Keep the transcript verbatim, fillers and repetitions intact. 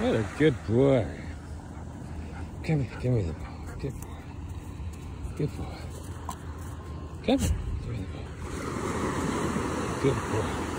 What a good boy. Come here, give me the ball. Good boy. Good boy. Come here, give me the ball. Good boy.